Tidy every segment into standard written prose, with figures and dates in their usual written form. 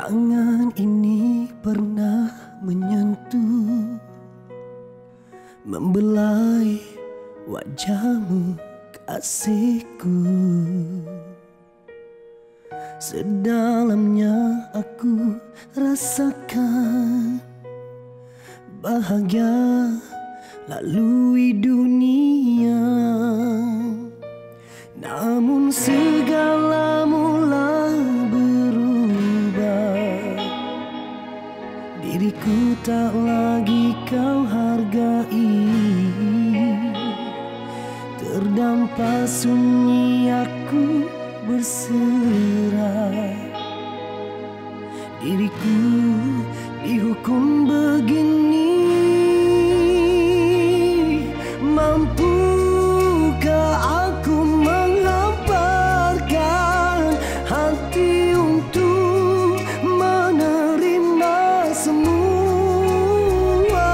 Tangan ini pernah menyentuh, membelai wajahmu kasihku. Sedalamnya aku rasakan bahagia lalui dunia. Namun segala mula berubah, diriku tak lagi kau hargai. Terdampar sunyi aku berserah, diriku dihukum begini. Mampukah aku menghamparkan hati untuk menerima semua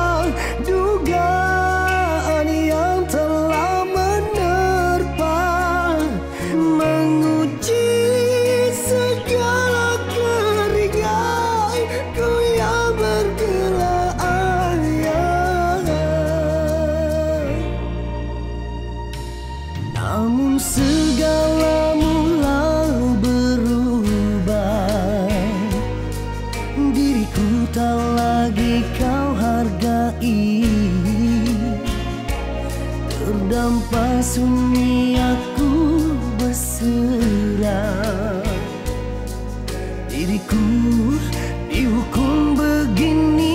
dugaan yang telah menerpa, menguji segala keringatku yang bergerak. Namun segala mula berubah, diriku tak lagi kau hargai. Terdampar sunyi aku berserah, diriku dihukum begini.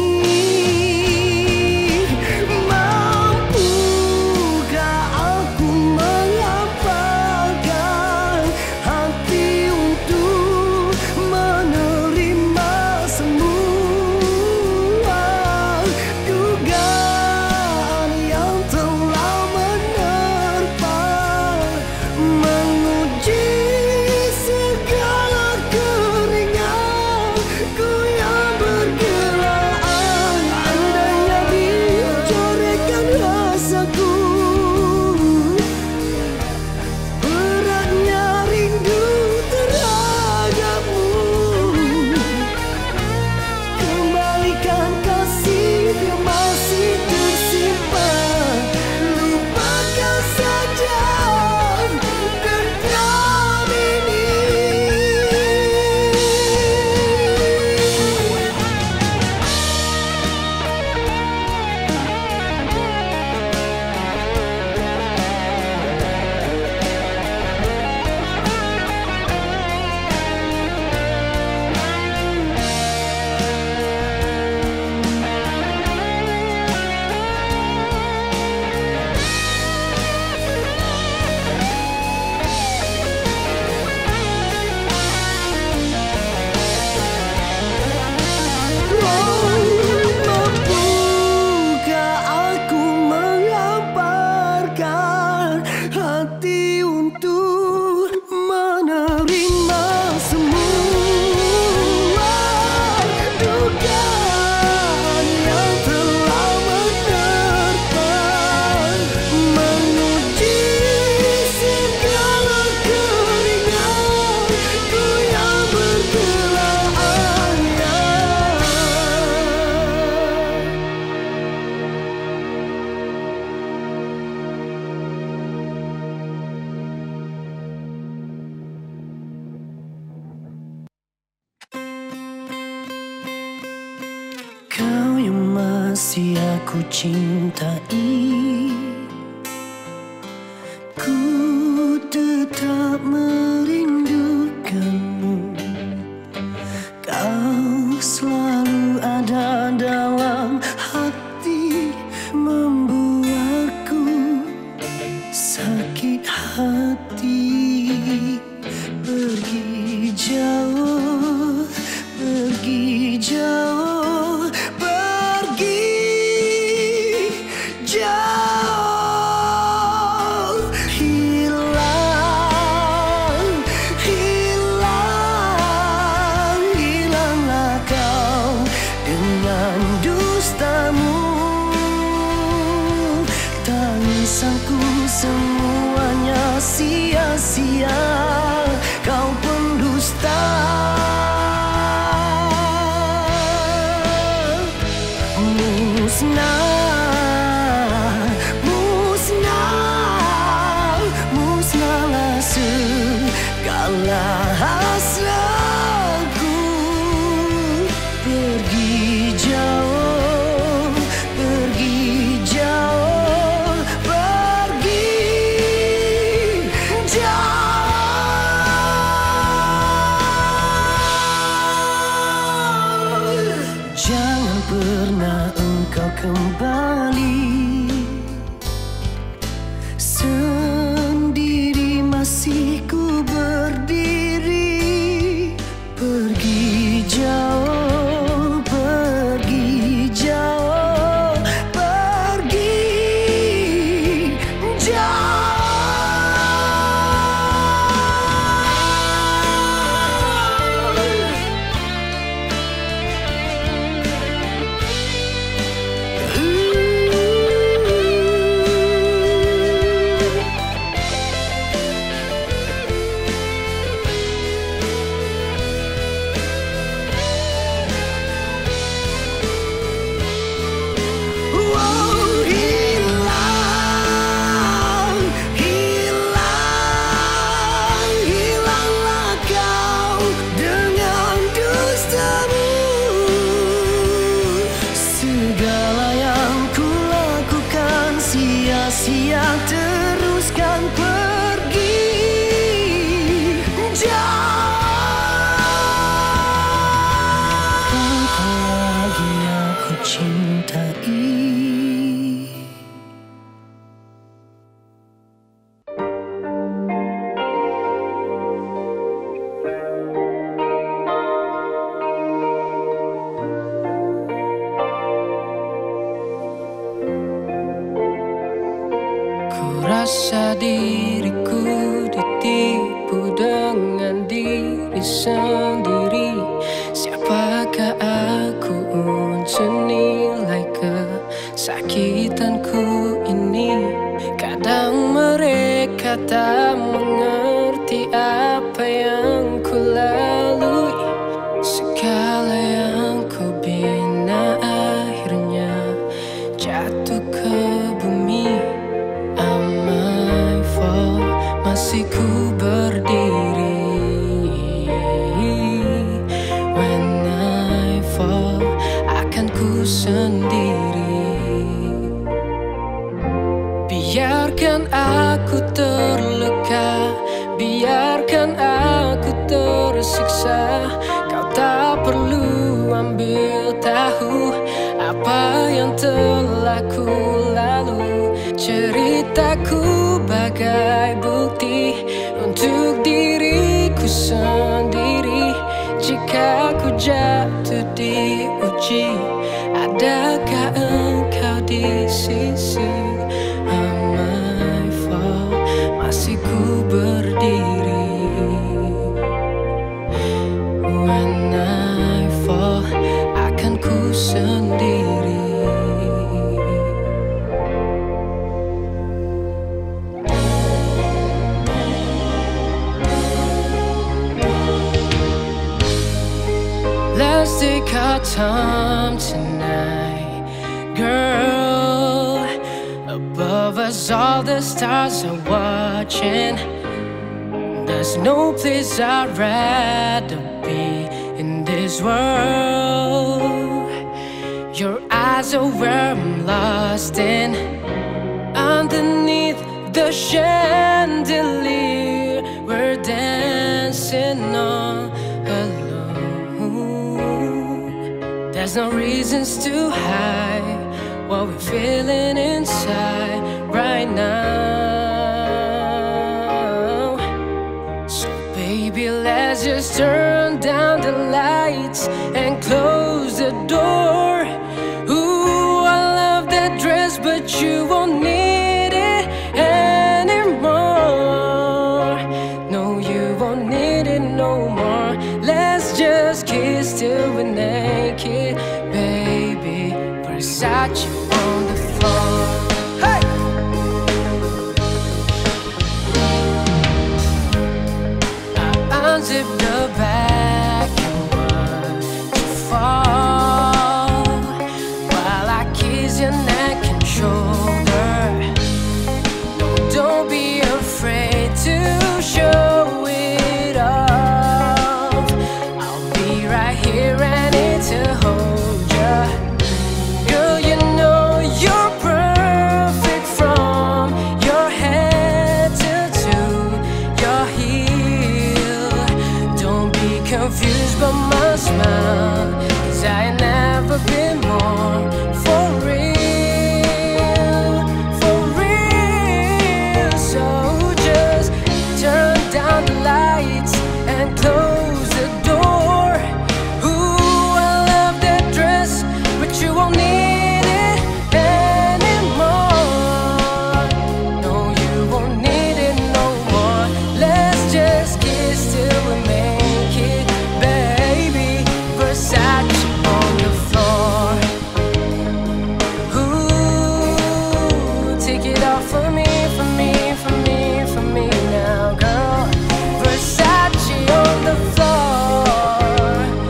Kau yang masih aku cintai, ku tetap merindukanmu. Kau selalu ada dalam hati, membuatku sakit hati. Pergi jauh, pergi jauh, semuanya sia-sia. Kau pendusta. sia-sia teruskan pergi jauh. Engkau lagi aku cintai. Rasa diriku ditipu dengan diri sendiri. Siapakah aku untuk nilai kesakitanku ini? Kadang mereka tak mengerti apa yang ku lalui. Segala yang ku bina akhirnya jatuh ke bumi. Masih ku berdiri. When I fall, akan ku sendiri. Biarkan aku terluka, biarkan aku tersiksa. Kau tak perlu ambil tahu apa yang telah ku lalu. Ceritaku bagai bukti untuk diriku sendiri. Jika ku jatuh diuji, adakah engkau di sisi? Am I fall, masih ku berdiri. When I fall, akan ku sendiri. Let's take our time tonight, girl. Above us all the stars are watching. There's no place I'd rather be in this world. Your eyes are where I'm lost in. Underneath the chandelier, we're dancing on alone. There's no reasons to hide what we're feeling inside right now. So baby, let's just turn down the lights and close the door. Ooh, I love that dress, but you won't need it anymore. No, you won't need it no more. Let's just kiss till we're naked, baby. Versace on the floor. Hey! I unzip the back and watch you fall while I kiss your neck and shoulder. No, don't be afraid to show it off. I'll be right here ready to hold ya. Girl, you know you're perfect from your head to your heel. Don't be confused by my smile, 'cause I ain't never been more for real, for real. So just turn down the lights and close the door. Ooh, I love that dress, but you won't need it anymore. No, you won't need it no more. Let's just kiss till we make it, baby. Versace on the floor. Ooh, take it off for me, for me, for me, for me now, girl. Versace on the floor.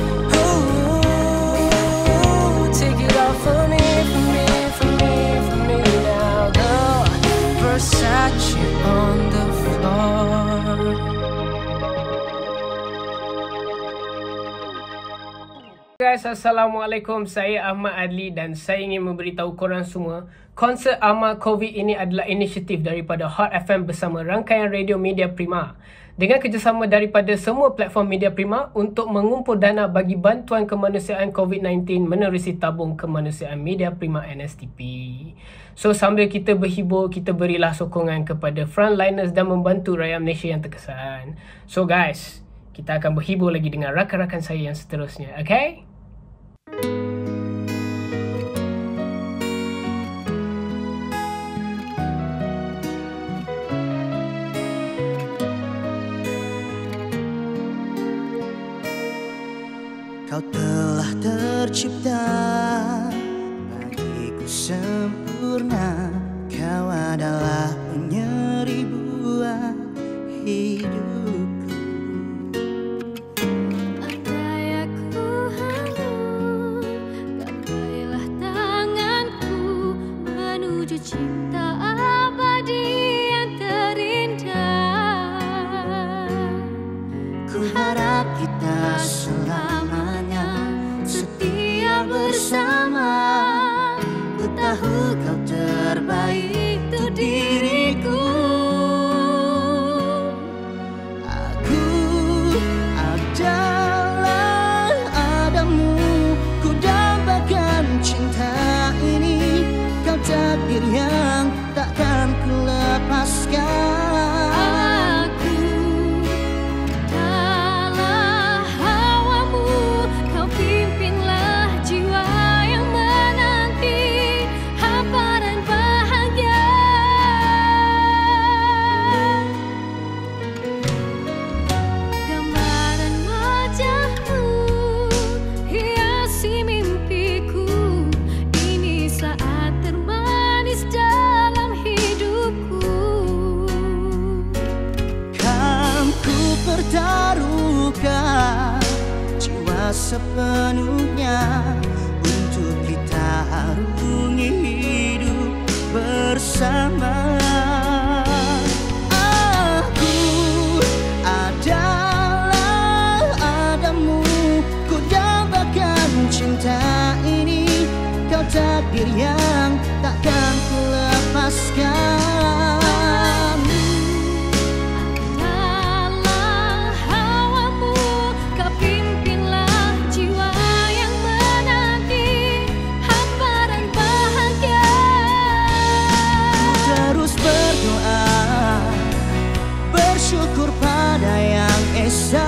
Ooh, take it off for me, for me, for me, for me now, girl. Versace on the floor. Guys, guys, Assalamualaikum. Saya Ahmad Adli dan saya ingin memberitahu korang semua, konsert Amal COVID ini adalah inisiatif daripada Hot FM bersama rangkaian radio Media Prima dengan kerjasama daripada semua platform Media Prima untuk mengumpul dana bagi bantuan kemanusiaan COVID-19 menerusi tabung kemanusiaan Media Prima NSTP. So sambil kita berhibur, kita berilah sokongan kepada frontliners dan membantu rakyat Malaysia yang terkesan. So guys, kita akan berhibur lagi dengan rakan-rakan saya yang seterusnya, okay? Kau telah tercipta bagiku sempurna. Kau adalah penyeri buah hidupku. Andai aku hanyut, gapailah tanganku menuju cinta abadi yang terindah. Ku harap kita selamanya setia bersama. Ku tahu kau terbaik untuk diriku. Aku adalah adamu. Ku dambakan cinta ini. Kau takdir yang takkan ku lepaskan. Pertaruhkan jiwa sepenuhnya untuk kita harungi hidup bersama. Aku adalah adamu. Ku dambakan cinta ini. Kau takdir yang takkan ku lepaskan. Syukur pada yang esa,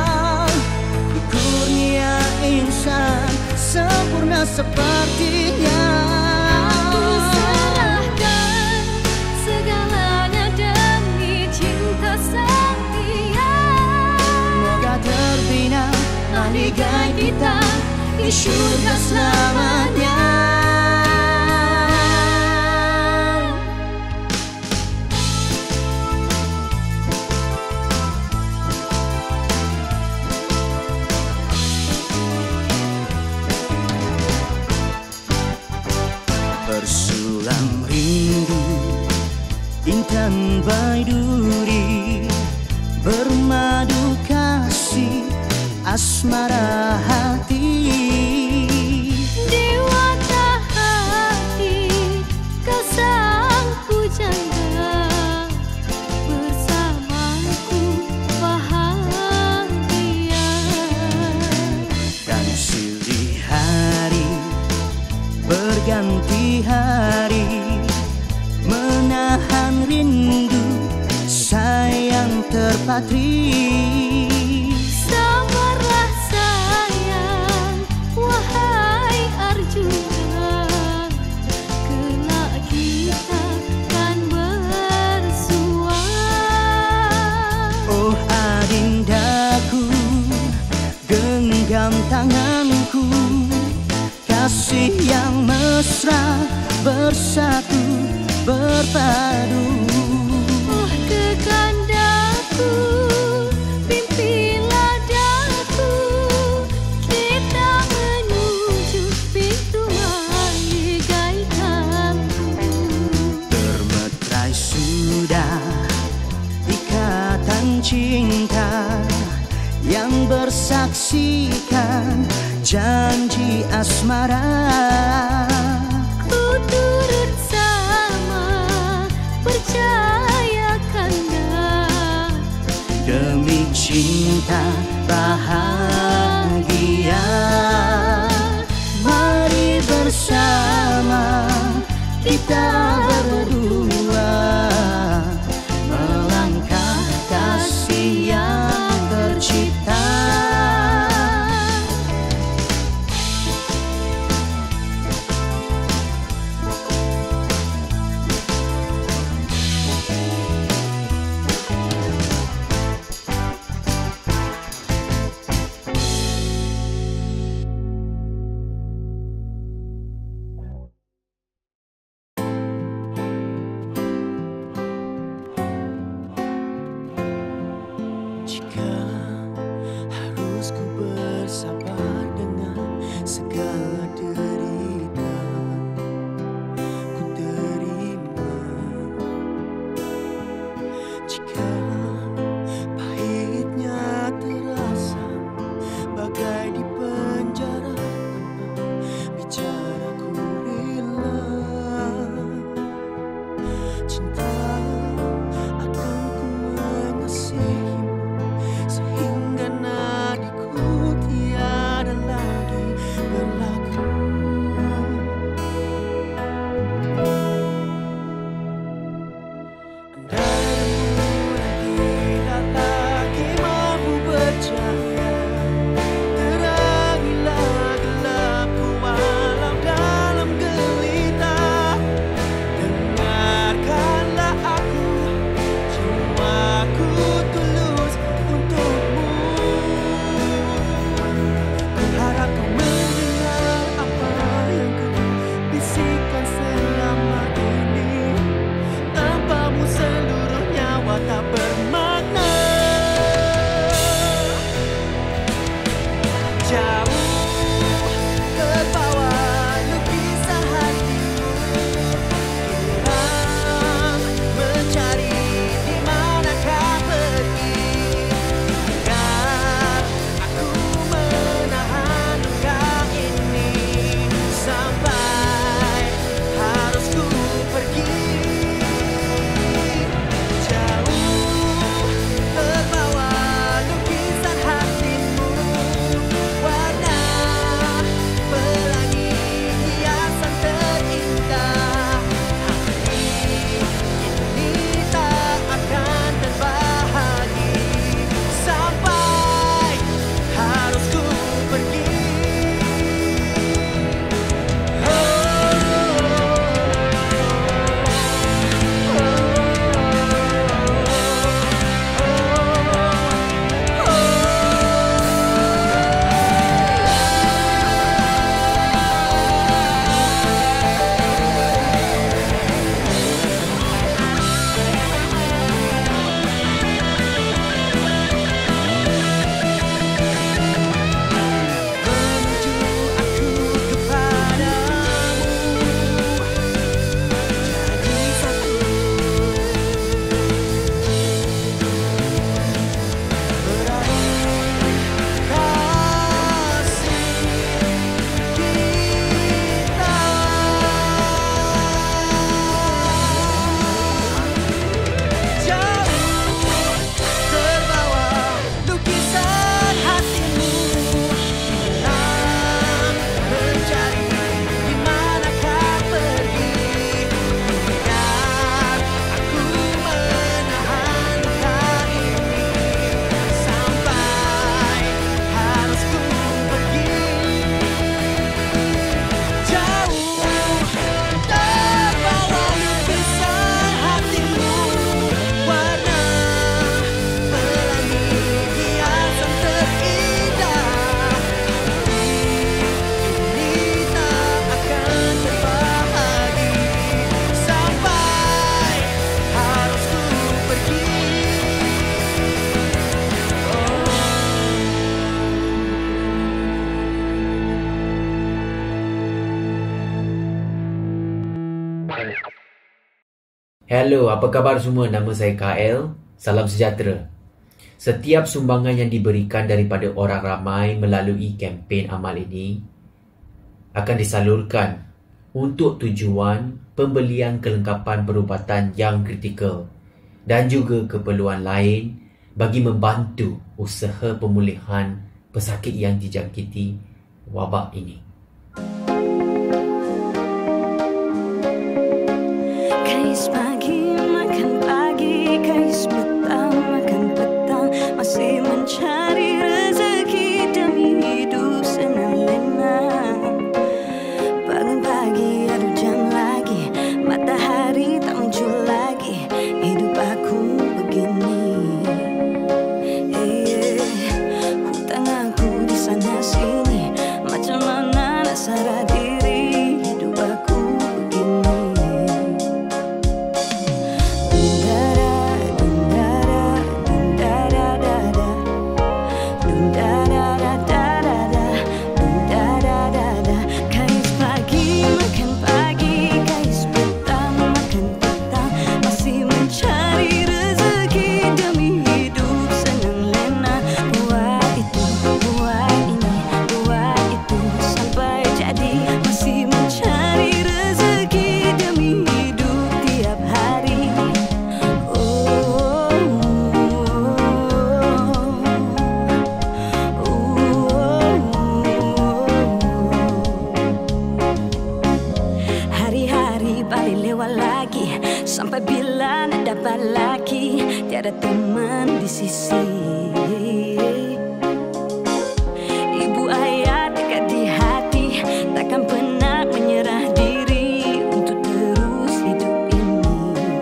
kurnia insan sempurna sepertinya. Aku serahkan segalanya demi cinta setia. Moga terbina ligai kita di surga selamanya. Bersulam rindu intan baiduri, bermadu kasih asmara hati. Dewata hati kau sang pujangga, bersamaku bahagia. Dan silih hari berganti hari, menahan rindu sayang terpatri. Sabarlah sayang, wahai Arjuna, kelak kita kan bersua. Oh adindaku, genggam tanganku, kasih yang mesra bersatu berpadu. Oh kekandaku, pimpinlah daku, kita menuju pintu maligaikanku. Termetrai sudah ikatan cinta yang bersaksikan janji asmara. Ku turut sama, percaya kanda. Demi cinta bahagia, mari bersama kita berdua melangkah kasih yang tercipta. Jika harus ku bersabar dengan segala derita, ku terima. Jika pahitnya terasa bagai di penjara, tanpa bicara ku rela. Cinta akan ku mengasihimu sehingga nadiku tiada lagi berlaku. Andai tidak lagi mampu percaya, terangilah gelapku walau dalam gelita. Dengarkanlah aku, jiwaku tulus untukmu. Ku harap kau mendengar apa yang ku bisikkan selama ini. Tanpamu seluruh nyawa tak bermakna. Jauh terbawa lukisan hatimu, hilang mencari di manakah pergi. Agar aku menahan luka ini sampai harus ku pergi. Jauh terbawa lukisan hatimu, warna pelangi hiasan terindah. Hati ini tak akan terbahagi sampai harus ku pergi. Menuju aku kepadamu, jadi satu. Berakhir kasih kita. Jauh terbawa lukisan hatimu, hilang mencari di manakah pergi. Biar aku menahan luka ini sampai harus ku pergi. Jauh terbawa lukisan hatimu, warna pelangi hiasan terindah. Ini tak akan terbahagi sampai harus ku pergi. Hello, apa khabar semua? Nama saya KL. Salam sejahtera. Setiap sumbangan yang diberikan daripada orang ramai melalui kempen amal ini akan disalurkan untuk tujuan pembelian kelengkapan perubatan yang kritikal dan juga keperluan lain bagi membantu usaha pemulihan pesakit yang dijangkiti wabak ini. Kais pagi makan pagi, kais petang makan petang, masih mencari rezeki demi hidup senang lena. Bangun pagi ada jam lagi, matahari tak muncul lagi, hidup aku begini. Hutang aku di sana sini, macam mana nak sadar diri, hidup aku begini. Sampai bila nak dapat lagi, tiada teman di sisi. Ibu ayah dekat di hati, takkan pernah menyerah diri untuk terus hidup ini.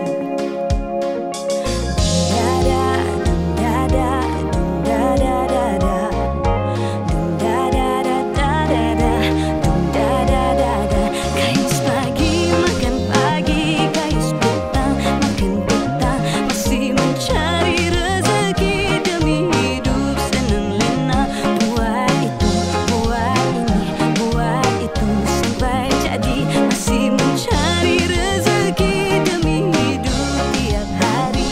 Dada, dada, dada, dada, dada, dada, dada, dada. Kais pagi makan pagi, kais cari rezeki demi hidup senang lena. Buat itu, buat ini, buat itu, sampai jadi masih mencari rezeki demi hidup tiap hari.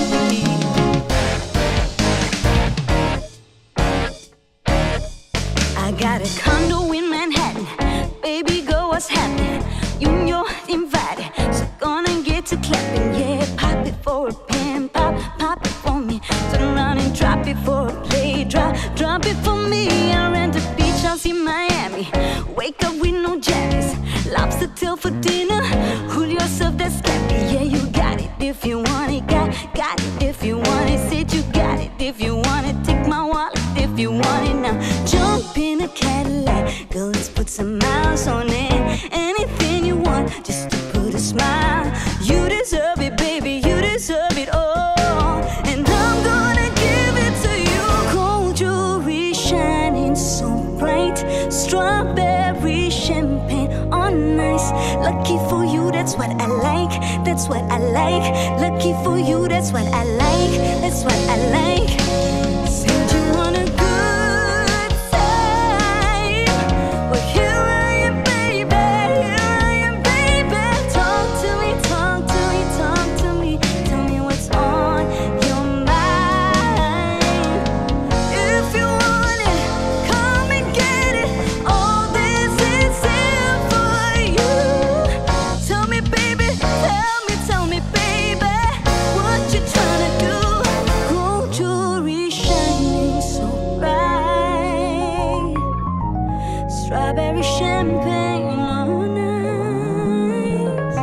I got a condo in Manhattan, baby girl, what's happening? You're invited, so gonna get to clapping, yeah. Pop it for a pen, pop it for me. Turn around and drop it for a play, drop it for me. I rent a beach house in Miami, wake up with no jammies, lobster tail for dinner. Cool yourself, that's scary, yeah. You got it if you want it, got it if you want it. Said you got it if you want it. Take my wallet if you want it now. Jump in a Cadillac, girl, let's put some miles on it. Anything you want, just to put a smile. You deserve it, baby, you deserve it all, and I'm gonna give it to you. Gold jewelry shining so bright, strawberry champagne on ice. Lucky for you, that's what I like, that's what I like. Lucky for you, that's what I like, that's what I like. Said you want a good time, well here I am, baby, here I am, baby. Talk to me, talk to me, talk to me. Tell me what's on your mind. If you want it, come and get it. All this is here for you. Tell me, baby, tell me, baby, what you tryna do? Gold jewelry shining so bright, strawberry champagne on ice.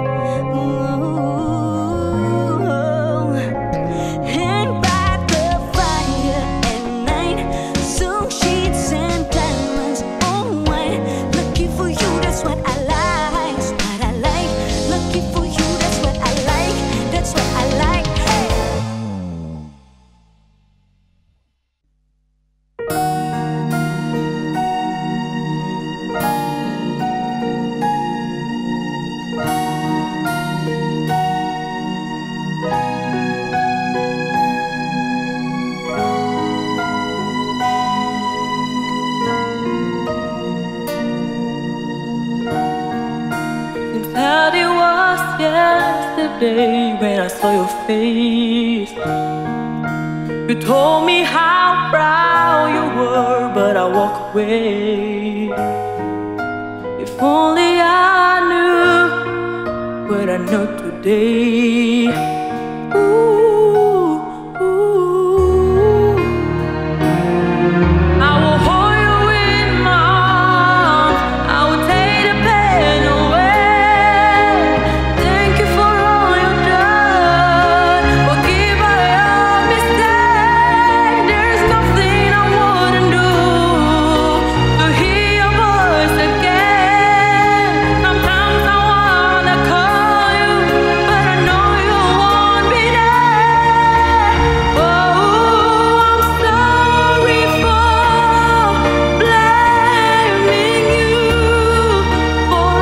Ooh. Hang by the fire at night, silk sheets and diamonds on white. Lucky for you, that's what I like, that's what I like. Lucky for you, that's what I like, that's what I like. Hey. That it was yesterday when I saw your face. You told me how proud you were, but I walk away. If only I knew what I know today. Ooh, ooh. I will hold you in my arms. I will take the pain away. Thank you for all you've done. Forgive all your mistakes. There's nothing I wouldn't do to hear your voice again. Sometimes I wanna call you, but I know you won't be there. Oh, I'm sorry for blaming you for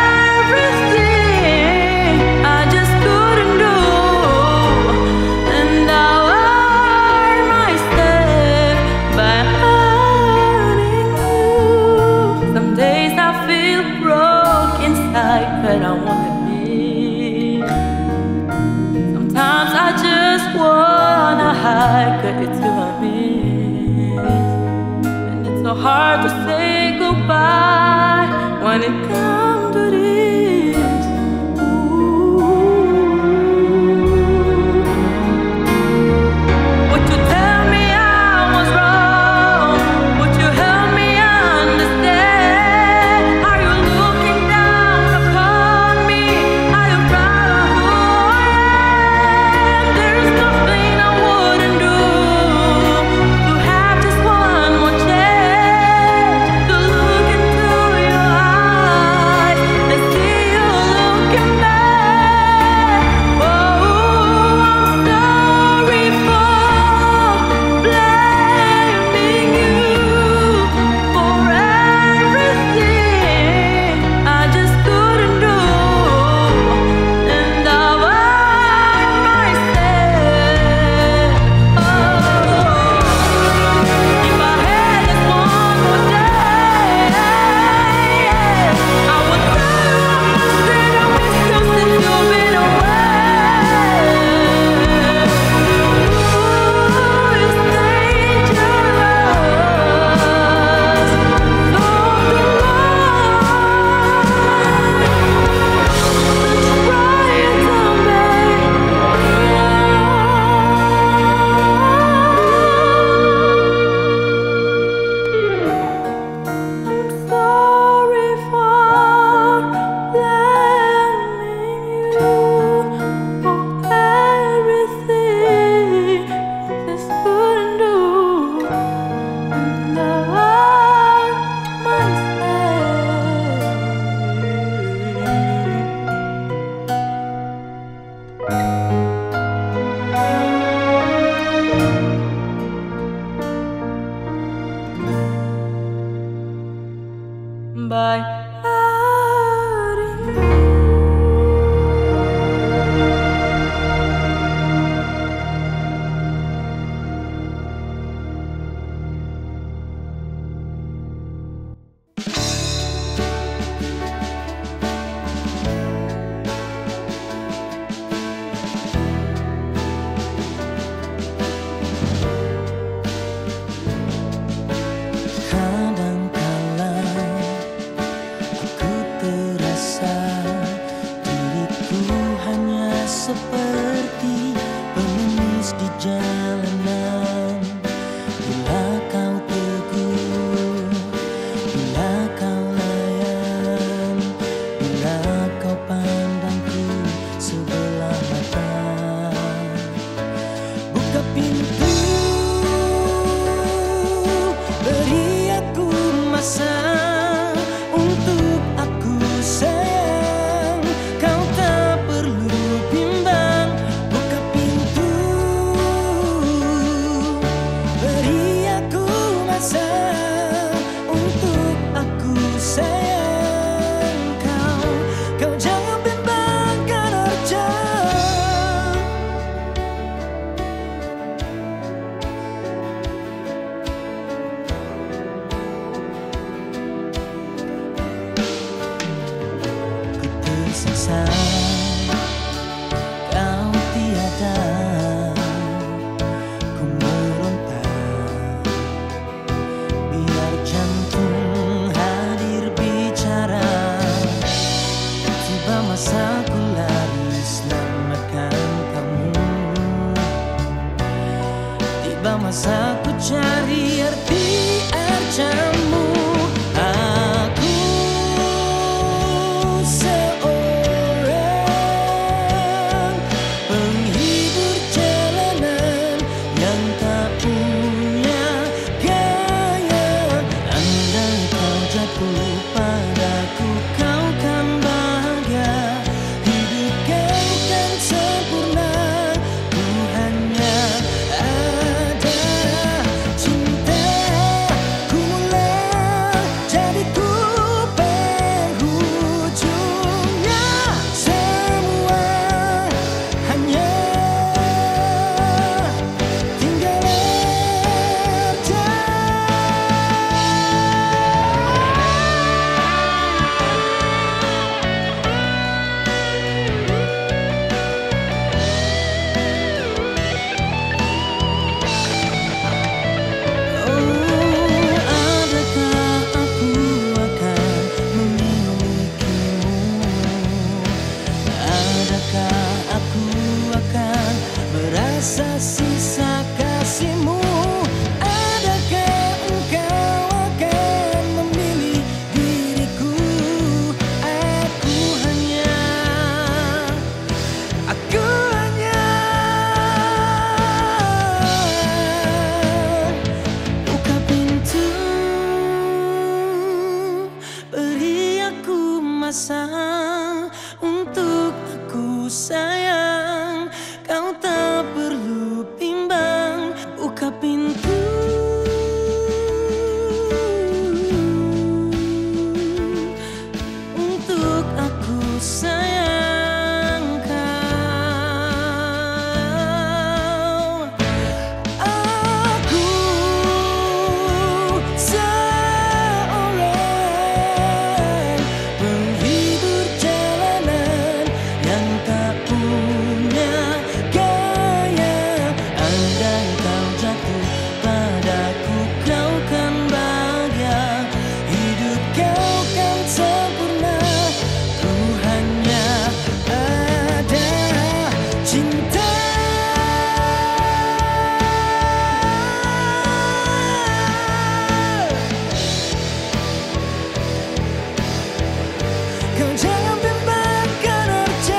everything I just couldn't do, and now I hurt myself by hurting you. Some days I feel broke inside, but I won't admit. Sometimes I just wanna hide, 'cause it's who I miss. And it's so hard to say goodbye when it comes to this. Ooh. Would you tell me I was wrong? Would you help me understand? Are you looking down upon me? Are you proud of who I am? There's nothing I wouldn't do to have just one more chance to look into your eyes and see you looking back. Oh, I'm sorry for blaming you for everything I just couldn't do, and now I hurt myself. Oh, if I had just one more day, I would tell you how much that I miss you since you've been away. Ooh, it's dangerous. So try and tell me. I'm sorry for blaming you for everything I just couldn't do, and now I hurt myself. By hurting you. Kadangkala aku terasa diriku hanya seperti pengemis di jalanan. Bila kau tegur, bila kau layan, bila kau pandangku sebelah mata. Buka pintu, beri aku masa untuk aku sayang. Kau tak perlu bimbang. Buka pintu, masa ku cari arti ajamu. Aku seorang penghibur jalanan yang tak punya gaya. Andai kau jatuh padaku, kau kan bahagia. Hidup kau kan sempurna. Ku hanya ada cinta. Ku mulai jadi ku penghujungnya. Semua hanya tinggal aja. Adakah aku akan memilikimu? Adakah aku akan merasa sisa kasihmu? Adakah engkau akan memilih diriku? Aku hanya buka pintu, beri aku masa untuk aku sayang. Kau tak perlu bimbang, buka pintu. Untuk aku sayang kau. Aku seorang penghibur jalanan yang tak punya gaya. Andai kau jatuh padaku, kau kan bahagia. Hidup kau kan sempurna. Ku hanya ada cinta. Kau jangan bimbangkan aja.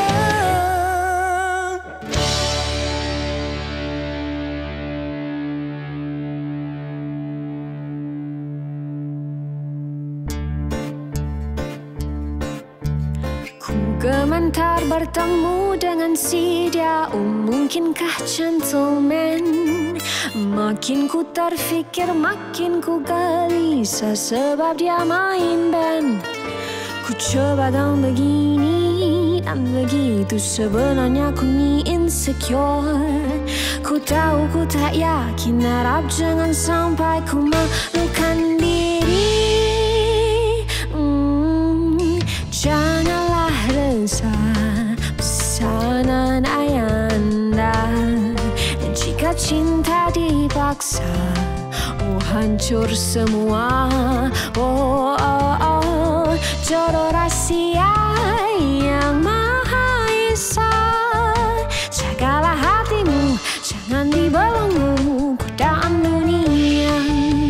Ku gemetar bertemu dengan si dia. Oh, mungkinkah gentleman? Makin ku terfikir makin ku gelisah sebab dia main band. Ku coba kau begini dan begitu, sebenarnya ku ni insecure. Ku tahu ku tak yakin, harap jangan sampai ku malukan diri. Janganlah resah pesanan ayanda. Dan jika cinta dipaksa, oh hancur semua. Oh, oh, oh, jodoh rahasia yang Maha Esa. Jagalah hatimu, jangan dibelenggu godaan dunia.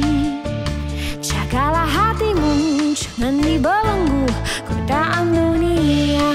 Jagalah hatimu, jangan dibelenggu godaan dunia.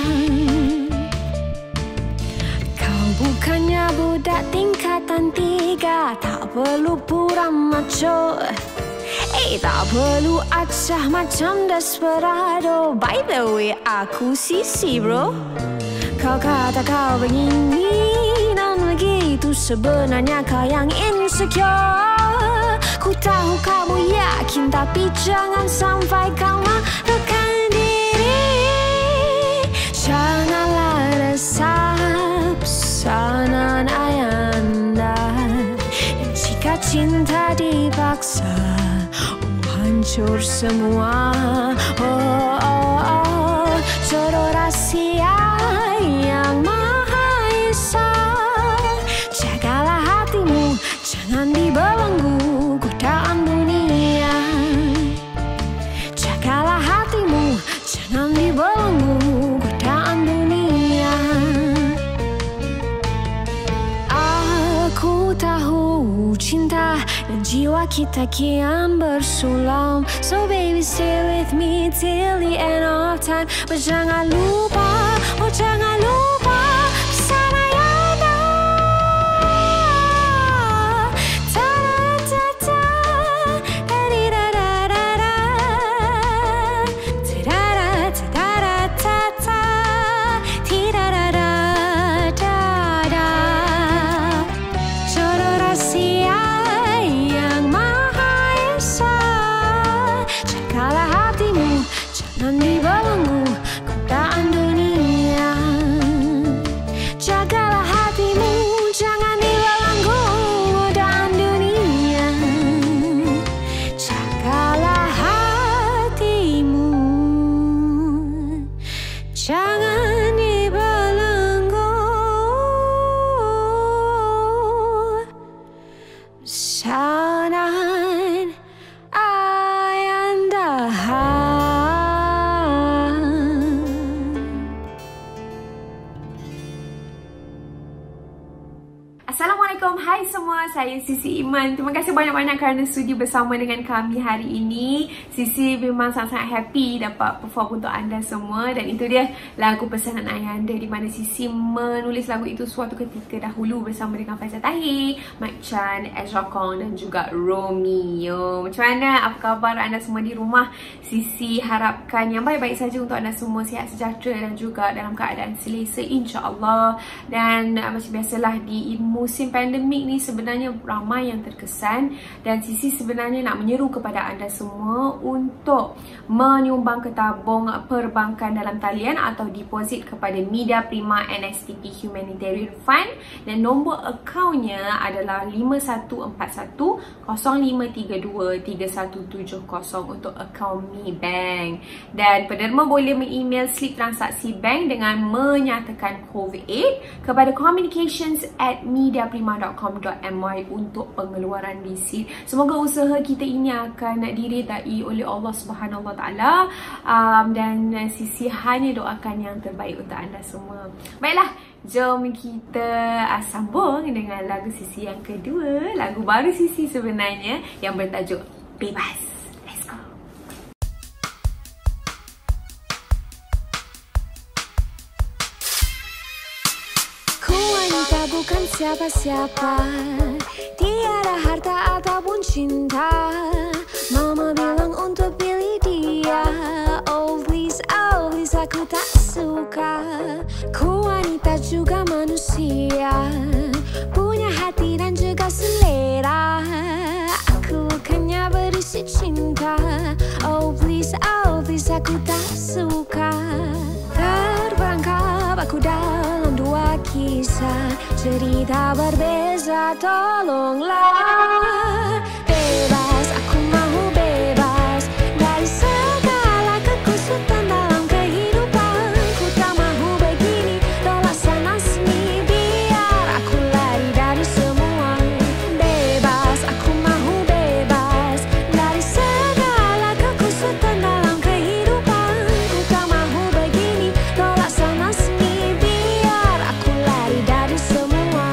Kau bukannya budak tingkatan 3, tak perlu pura maco. Tak perlu acah macam desperado. By the way, aku Sisi bro. Kau kata kau begini dan begitu, sebenarnya kau yang insecure. Ku tahu kamu yakin, tapi jangan sampai kau malukan diri. Janganlah resah pesanan ayanda. Jika cinta dipaksa, hancur semua. Oh, oh, oh, jodoh rahasia yang Maha Esa. Jagalah hatimu, jangan dibelenggu godaan dunia. Jagalah hatimu, jangan dibelenggu godaan dunia. Ku tahu cinta dan jiwa kita kian bersulam. So baby stay with me till the end of time. But jangan lupa, oh jangan lupa pesona yang jangan dibelenggu godaan dunia. Jagalah hatimu, jangan dibelenggu godaan dunia. Jagalah hatimu, jangan dibelenggu. Sanan Assalamualaikum, hai semua, saya Sisi Iman. Terima kasih banyak-banyak kerana sudi bersama dengan kami hari ini. Sisi memang sangat-sangat happy dapat perform untuk anda semua. Dan itu dia lagu Pesanan Ayanda, di mana Sisi menulis lagu itu suatu ketika dahulu bersama dengan Faizal Tahir, Mike Chan, Ezra Kong dan juga Romeo. Macam mana? Apa khabar anda semua di rumah? Sisi harapkan yang baik-baik saja untuk anda semua, sihat sejahtera dan juga dalam keadaan selesa insya-Allah. Dan macam biasalah di musim pandemik ni sebenarnya ramai yang terkesan, dan Sisi sebenarnya nak menyeru kepada anda semua untuk menyumbang ke tabung perbankan dalam talian atau deposit kepada Media Prima NSTP Humanitarian Fund, dan nombor akaunnya adalah 514105323170 untuk akaun Mi Bank. Dan penerima boleh me-email slip transaksi bank dengan menyatakan COVID kepada communications@mediaprima.com.my untuk pengeluaran resit. Semoga usaha kita ini akan diredai oleh Allah Subhanahu Wa Taala, dan Sisi hanya doakan yang terbaik untuk anda semua. Baiklah, jom kita sambung dengan lagu Sisi yang kedua, lagu baru Sisi sebenarnya yang bertajuk Bebas. Bukan siapa-siapa, tiada harta ataupun cinta. Mama bilang untuk pilih dia. Oh please aku tak suka. Ku wanita juga manusia, punya hati dan juga selera. Aku bukannya berisi cinta. Oh please aku tak suka. Terperangkap aku dalam dua kisah, cerita berbeza, tolonglah. Bebas, aku mau bebas dari segala kekusutan dalam kehidupan. Ku tak mahu begini, tolak sana sini, biar aku lari dari semua. Bebas, aku mau bebas dari segala kekusutan dalam kehidupan. Ku tak mahu begini, tolak sana sini, biar aku lari dari semua.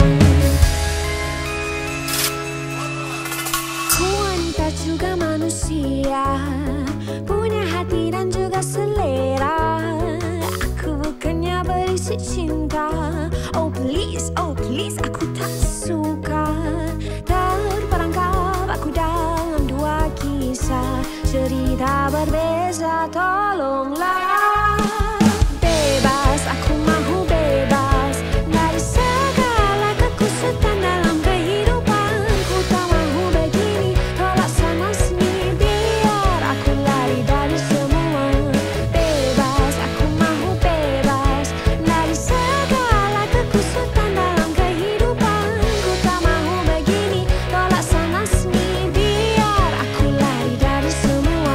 Ku wanita juga manusia, punya hati dan juga selera. Aku bukannya berisi cinta. Oh please aku tak suka. Terperangkap aku dalam dua kisah, cerita berbeza, tolonglah. Bebas, aku mahu bebas dari segala kekusutan dalam kehidupan. Ku tak mahu begini, tolak sana sini, biar aku lari dari semua. Bebas, aku mahu bebas dari segala kekusutan dalam kehidupan. Ku tak mahu begini, tolak sana sini, biar aku lari dari semua.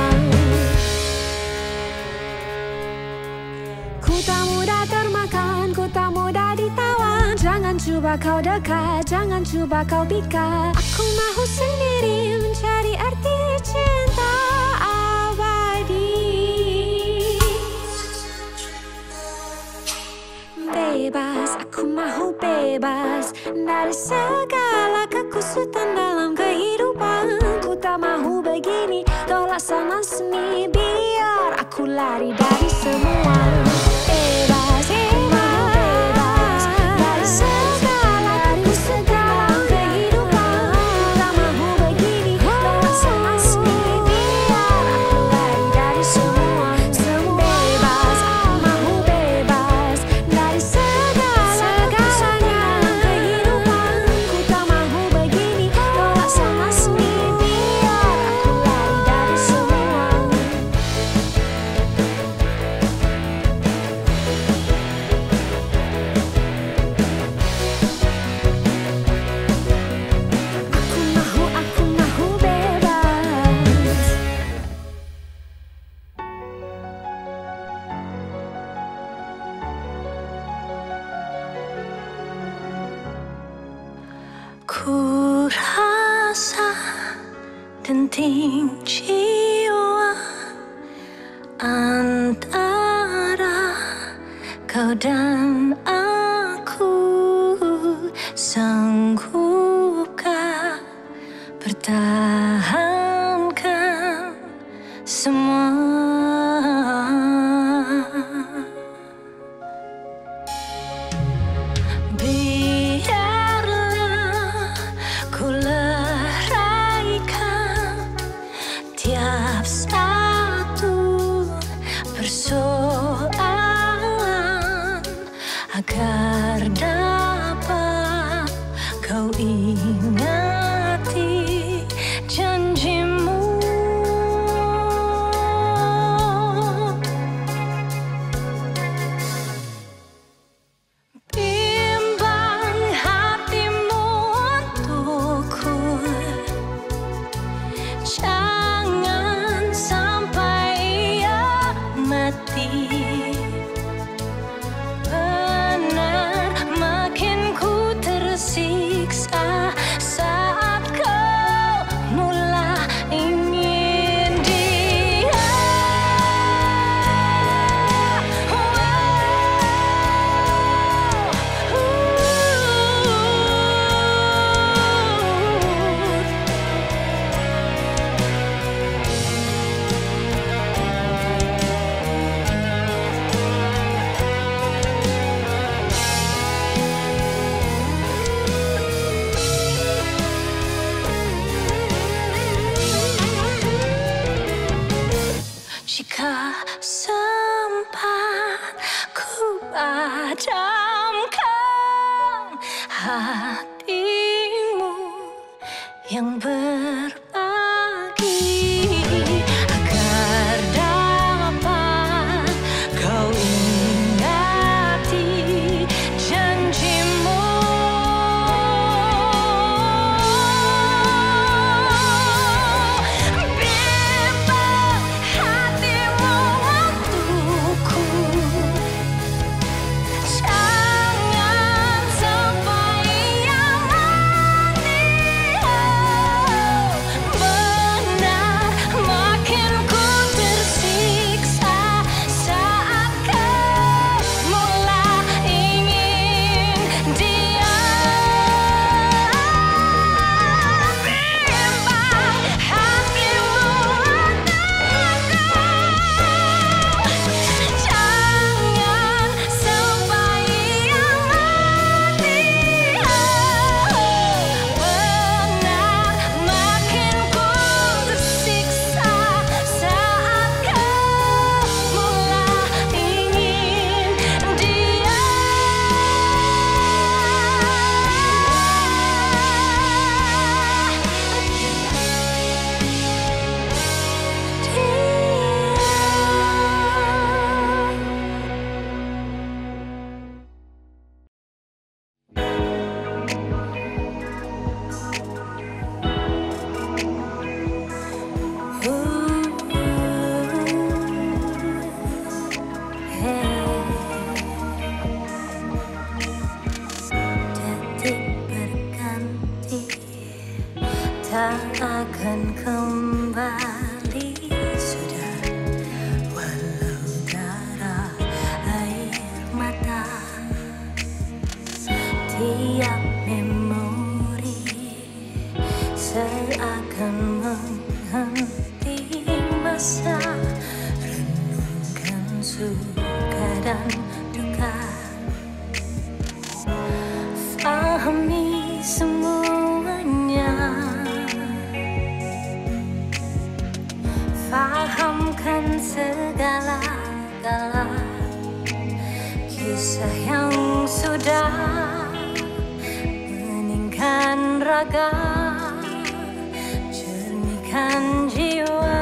Ku tak mudah termakan, ku tak mudah ditawan. Jangan cuba kau dekat, jangan cuba kau pikat. Aku mahu sendiri mencari arti cinta abadi. Bebas, aku Aku mahu bebas dari segala kekusutan dalam kehidupan. Ku tak mahu begini, tolak sana sini, biar aku lari dari semua. Bebas, bebas dari segala kekusutan dalam kehidupan. Ku tak mahu begini, tolak sana sini, biar aku lari dari semua. Bebas, mahu bebas dari segala kekusutan kehidupan. Ku tak mahu begini, tolak sana sini, biar aku lari dari semua. Aku mahu bebas. Ku rasa denting jiwa antara kau dan aku. Sanggupkah pertahankan semua? Biarlah ku leraikan tiap satu persoalan agar dapat kau ingati janjimu. Bimbang hatimu untukku, jangan sampai ia mati. Benar, makin ku tersiksa saat kau mula ingin dia. Jika sempat ku padamkan hatimu yang berbagi, agar dapat kau ingati janjimu. Bimbang hatimu untukku, jangan sampai ia mati. Benar, makin ku tersiksa saat kau mula ingin dia. Bimbang hatimu untukku, jangan sampai ia mati. Benar, makin ku tersiksa saat kau mula ingin dia. Detik berganti, tak akan kembali sudah, walau darah air mata. semuanya, fahamkan segala-gala kisah yang sudah meningkan raga, jernihkan jiwa.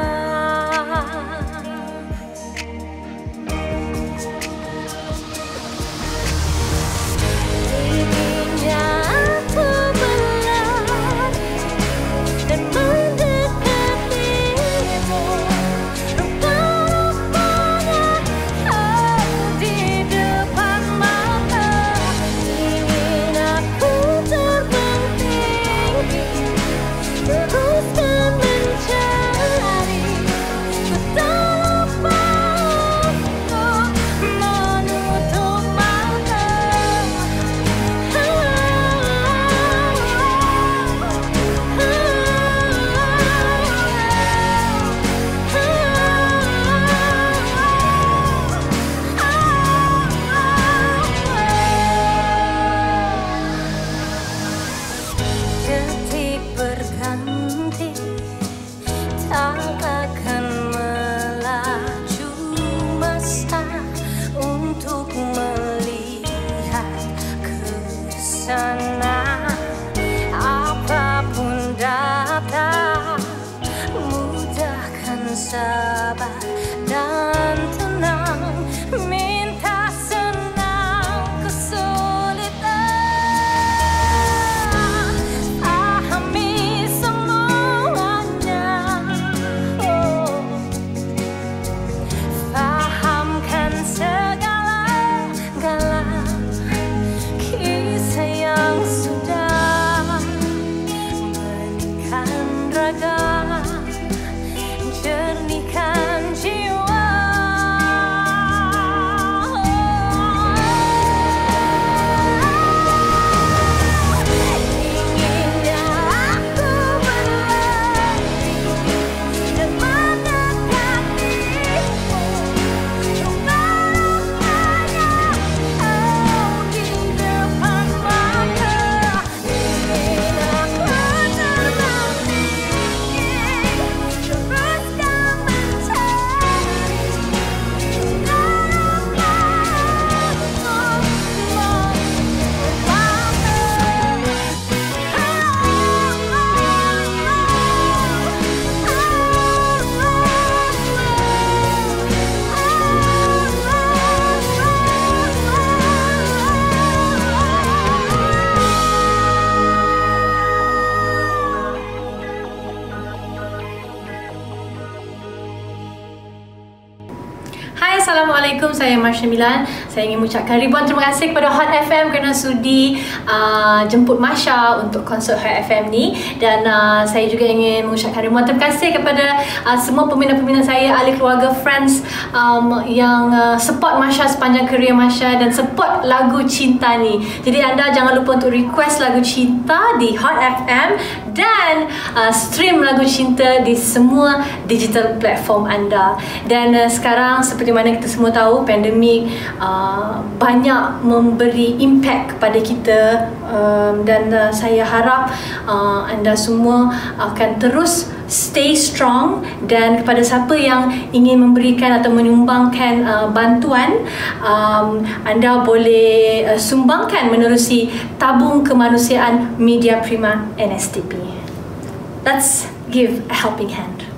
Apapun datang, mudahkan sabar dan tenang, minta senang kesulitan, pahami semuanya, fahamkan segala-gala kisah yang sudah meningkan raga, jernihkan jiwa. Inginnya aku berlari dan mendekatimu, rupanya di depan mata. Ingin aku terbang tinggi, teruskan mencari Hai, Assalamualaikum. Saya Marsha Milan. Saya ingin mengucapkan ribuan terima kasih kepada Hot FM kerana sudi jemput Marsha untuk konsert Hot FM ni. Dan saya juga ingin mengucapkan ribuan terima kasih kepada semua peminat-peminat saya, ahli keluarga, friends yang support Marsha sepanjang kerjaya Marsha dan support lagu Cinta ni. Jadi anda jangan lupa untuk request lagu Cinta di Hot FM dan stream lagu Cinta di semua digital platform anda. Dan sekarang seperti mana kita semua tahu, pandemik banyak memberi impact kepada kita, dan saya harap anda semua akan terus stay strong. Dan kepada siapa yang ingin memberikan atau menyumbangkan bantuan, anda boleh sumbangkan menerusi tabung kemanusiaan Media Prima NSTP. Let's give a helping hand.